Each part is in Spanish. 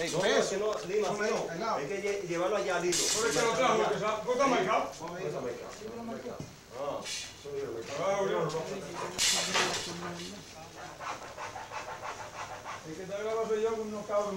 No, es que no, Lima, no. Hay que llevarlo allá, Lilo. ¿Por qué lo trajo? ¿Por qué marcado? Ah, es que te lo soy yo con unos cabros.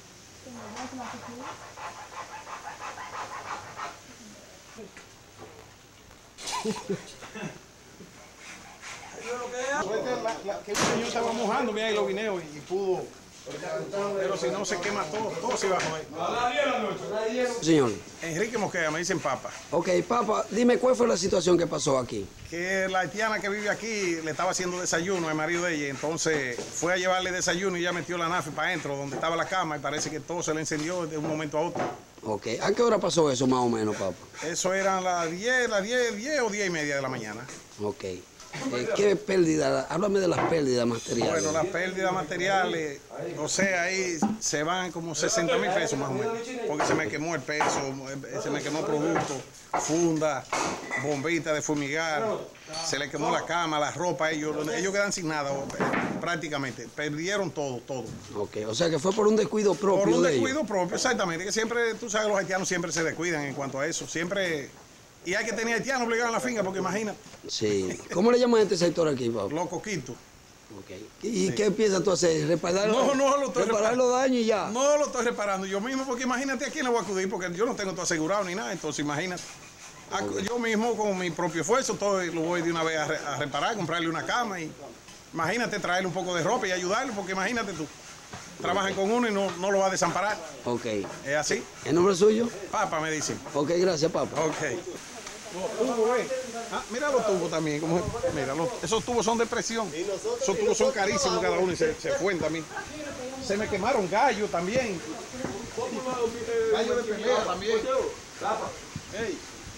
Que el señor estaba mojando, mira, y lo guineos y pudo. Pero si no se quema todo se va a joder. A las 10 de la noche. Señor. Enrique Mosquera, me dicen Papa. Ok, Papa, dime cuál fue la situación que pasó aquí. Que la haitiana que vive aquí le estaba haciendo desayuno al marido de ella, entonces fue a llevarle desayuno y ella metió la nafe para adentro donde estaba la cama y parece que todo se le encendió de un momento a otro. Ok, ¿a qué hora pasó eso más o menos, Papa? Eso eran las 10 o 10 y media de la mañana. Ok. ¿Qué pérdida? Háblame de las pérdidas materiales. Bueno, las pérdidas materiales, o sea, ahí se van como 60,000 pesos más o menos, porque se me quemó el peso, se me quemó producto, funda, bombita de fumigar, se le quemó la cama, la ropa, ellos quedan sin nada prácticamente, perdieron todo. Ok, o sea que fue por un descuido propio. Por un de descuido ellos. propio, exactamente, que siempre, tú sabes, los haitianos siempre se descuidan en cuanto a eso, siempre. Y hay que tener haitianos obligados en la finca, porque imagínate. Sí. ¿Cómo le llaman a este sector aquí, Papa? Los coquitos. Okay. ¿Y qué piensas tú hacer? ¿Reparar, reparar los daños y ya? No lo estoy reparando yo mismo, porque imagínate a quién le voy a acudir, porque yo no tengo todo asegurado ni nada, entonces imagínate. Okay. Yo mismo con mi propio esfuerzo todo lo voy de una vez a reparar, comprarle una cama y imagínate traerle un poco de ropa y ayudarlo, porque imagínate tú. Trabajan con uno y no lo va a desamparar. Ok. ¿Es así? ¿El nombre suyo? Papa, me dicen. Ok, gracias, Papa. Ok. Los tubos, mira los tubos también. Mira, esos tubos son de presión. Esos tubos son carísimos cada uno y se fueron también. Se me quemaron gallos también. Gallos de pelea también. Hey.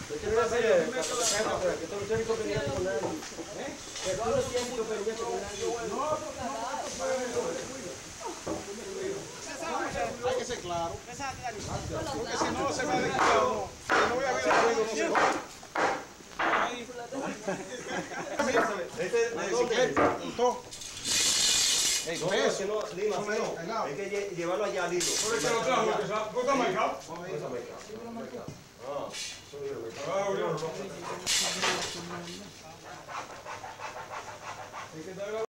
Hay que ser claro. Porque si no se va a descuidar, no voy a ver el ruido, no se va. No, Lima, no. Hay que llevarlo allá, Lilo. ¿Por qué lo trajo? ¿Por qué marcado? Ah,